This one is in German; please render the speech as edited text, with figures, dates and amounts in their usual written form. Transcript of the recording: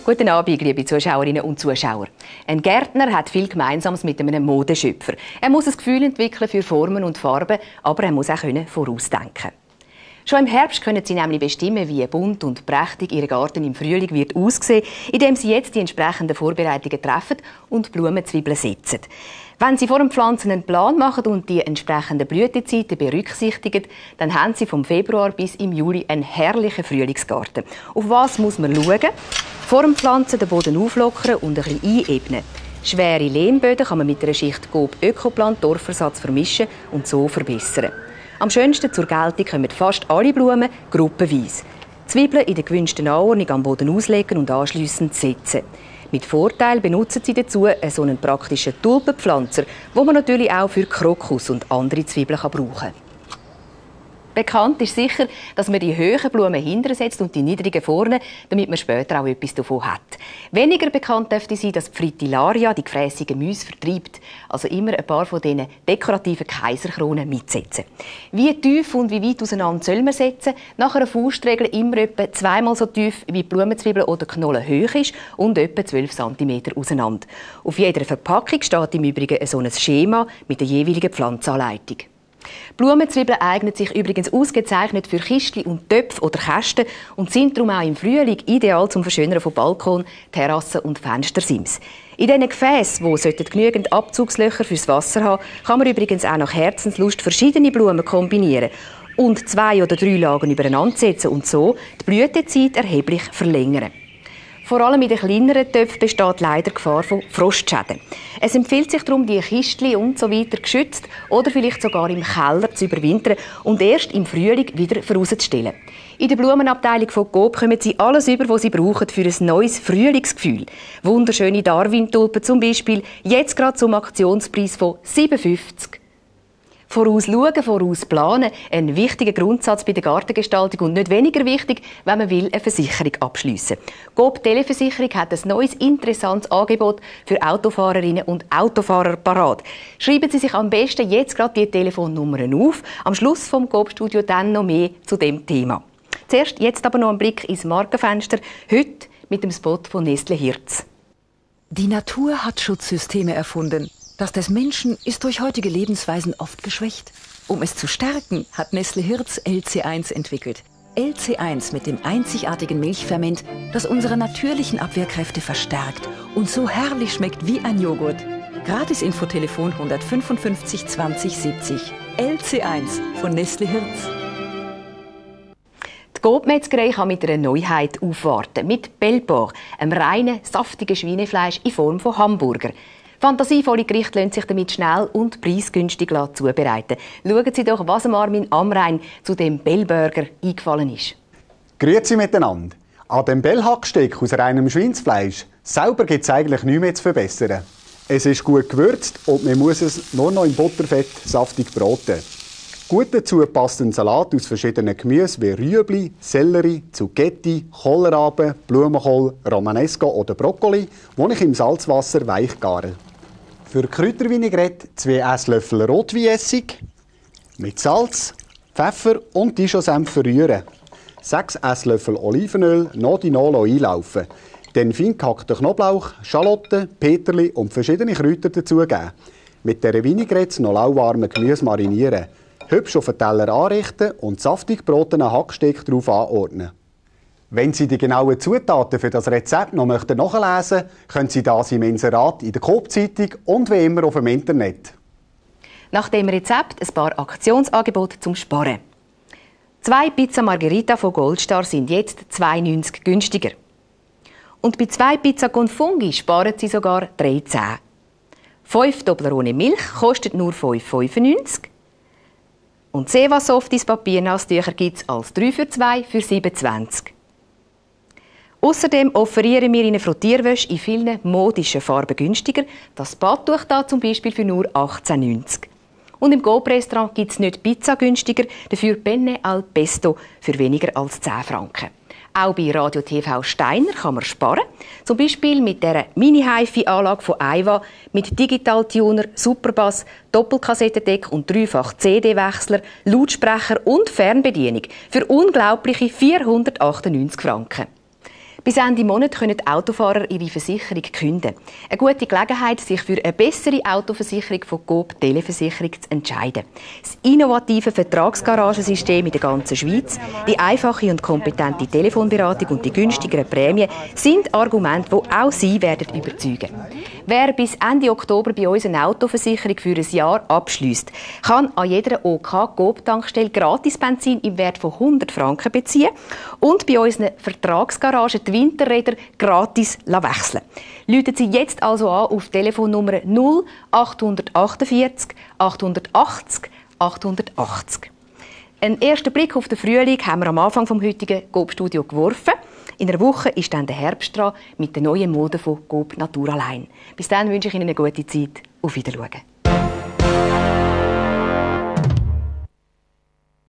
Guten Abend, liebe Zuschauerinnen und Zuschauer. Ein Gärtner hat viel Gemeinsames mit einem Modeschöpfer. Er muss ein Gefühl entwickeln für Formen und Farben, aber er muss auch vorausdenken. Schon im Herbst können Sie nämlich bestimmen, wie bunt und prächtig Ihr Garten im Frühling wird aussehen, indem Sie jetzt die entsprechenden Vorbereitungen treffen und Blumenzwiebeln setzen. Wenn Sie vor dem Pflanzen einen Plan machen und die entsprechenden Blütezeiten berücksichtigen, dann haben Sie vom Februar bis im Juli einen herrlichen Frühlingsgarten. Auf was muss man schauen? Vor dem Pflanzen den Boden auflockern und ein bisschen einebnen. Schwere Lehmböden kann man mit einer Schicht Coop Ökoplant Torfversatz vermischen und so verbessern. Am schönsten zur Geltung kommen fast alle Blumen gruppenweise. Zwiebeln in der gewünschten Anordnung am Boden auslegen und anschliessend setzen. Mit Vorteil benutzen Sie dazu so einen praktischen Tulpenpflanzer, den man natürlich auch für Krokus und andere Zwiebeln brauchen kann. Bekannt ist sicher, dass man die hohen Blumen hinten setzt und die niedrigen vorne, damit man später auch etwas davon hat. Weniger bekannt dürfte sein, dass die Fritillaria die gefräßigen Mäuse vertreibt. Also immer ein paar von diesen dekorativen Kaiserkronen mitsetzen. Wie tief und wie weit auseinander soll man setzen? Nach einer Faustregel immer etwa zweimal so tief, wie die Blumenzwiebel oder Knollen hoch ist und etwa 12 cm auseinander. Auf jeder Verpackung steht im Übrigen so ein Schema mit der jeweiligen Pflanzanleitung. Blumenzwiebeln eignen sich übrigens ausgezeichnet für Kistchen und Töpfe oder Kästen und sind darum auch im Frühling ideal zum Verschönern von Balkon, Terrassen und Fenstersims. In diesen Gefäßen, die genügend Abzugslöcher fürs Wasser haben, kann man übrigens auch nach Herzenslust verschiedene Blumen kombinieren und 2 oder 3 Lagen übereinander setzen und so die Blütezeit erheblich verlängern. Vor allem in den kleineren Töpfen besteht leider Gefahr von Frostschäden. Es empfiehlt sich darum, die Kistchen und so weiter geschützt oder vielleicht sogar im Keller zu überwintern und erst im Frühling wieder herauszustellen. In der Blumenabteilung von Coop kommen Sie alles über, was Sie brauchen für ein neues Frühlingsgefühl. Wunderschöne Darwin-Tulpen zum Beispiel, jetzt gerade zum Aktionspreis von 57. Vorausschauen, vorausplanen, ein wichtiger Grundsatz bei der Gartengestaltung und nicht weniger wichtig, wenn man will, eine Versicherung abschliessen. Coop Televersicherung hat ein neues, interessantes Angebot für Autofahrerinnen und Autofahrer parat. Schreiben Sie sich am besten jetzt gerade die Telefonnummern auf. Am Schluss vom Coop-Studio dann noch mehr zu dem Thema. Zuerst jetzt aber noch ein Blick ins Markenfenster, heute mit dem Spot von Nestle Hirz. Die Natur hat Schutzsysteme erfunden. Das des Menschen ist durch heutige Lebensweisen oft geschwächt. Um es zu stärken, hat Nestle Hirz LC1 entwickelt. LC1 mit dem einzigartigen Milchferment, das unsere natürlichen Abwehrkräfte verstärkt und so herrlich schmeckt wie ein Joghurt. Gratis-Infotelefon 155 20 70. LC1 von Nestle Hirz. Die Coop-Metzgerei kann mit einer Neuheit aufwarten. Mit Belport, einem reinen, saftigen Schweinefleisch in Form von Hamburger. Fantasievolle Gerichte lassen sich damit schnell und preisgünstig zubereiten. Schauen Sie doch, was Armin Amrein zu dem Bellburger eingefallen ist. Grüezi miteinander. An dem Bellhacksteak aus reinem Schweinsfleisch selber gibt es eigentlich nichts mehr zu verbessern. Es ist gut gewürzt und man muss es nur noch im Butterfett saftig braten. Gut dazu passt ein Salat aus verschiedenen Gemüsen wie Rüebli, Sellerie, Zucchetti, Kohlrabi, Blumenkohl, Romanesco oder Brokkoli, die ich im Salzwasser weich gare. Für Kräutervinaigrette 2 Esslöffel Rotweinessig mit Salz, Pfeffer und Dijon-Senf verrühren. 6 Esslöffel Olivenöl noch einlaufen. Dann fein gehackten Knoblauch, Schalotten, Peterli und verschiedene Kräuter dazugeben. Mit dieser Vinaigrette noch lauwarme Gemüse marinieren. Hübsch auf den Teller anrichten und saftig gebratenen Hacksteak darauf anordnen. Wenn Sie die genauen Zutaten für das Rezept noch nachlesen möchten, können Sie das im Inserat in der Coop-Zeitung und wie immer auf dem Internet. Nach dem Rezept ein paar Aktionsangebote zum Sparen. 2 Pizza Margherita von Goldstar sind jetzt 2,90 günstiger. Und bei 2 Pizza con Funghi sparen Sie sogar 3,10. 5 Toblerone Milch kostet nur 5,95. Und Seva Softies Papiernasstücher gibt es als 3 für 2 für 27. Außerdem offerieren wir Ihnen Frottierwäsche in vielen modischen Farben günstiger. Das Badtuch da zum Beispiel für nur 18,90. Und im Coop-Restaurant gibt es nicht Pizza günstiger, dafür Penne al Pesto für weniger als 10 Franken. Auch bei Radio TV Steiner kann man sparen. Zum Beispiel mit der Mini-Hi-Fi-Anlage von Aiwa mit Digital-Tuner, Superbass, Doppelkassettendeck und 3-fach CD-Wechsler, Lautsprecher und Fernbedienung für unglaubliche 498 Franken. Bis Ende Monat können die Autofahrer ihre Versicherung künden. Eine gute Gelegenheit, sich für eine bessere Autoversicherung von Coop Televersicherung zu entscheiden. Das innovative Vertragsgaragensystem in der ganzen Schweiz, die einfache und kompetente Telefonberatung und die günstigeren Prämien sind Argumente, die auch Sie werden überzeugen. Wer bis Ende Oktober bei uns eine Autoversicherung für ein Jahr abschliesst, kann an jeder OK-Coop-Tankstelle gratis Benzin im Wert von 100 Franken beziehen und bei unseren Vertragsgaragen die Winterräder gratis wechseln. Rufen Sie jetzt also an auf Telefonnummer 0848 880 880. Einen ersten Blick auf den Frühling haben wir am Anfang des heutigen Coop-Studio geworfen. In einer Woche ist dann der Herbst dran mit der neuen Mode von Coop Naturaline. Bis dann wünsche ich Ihnen eine gute Zeit. Auf Wiedersehen.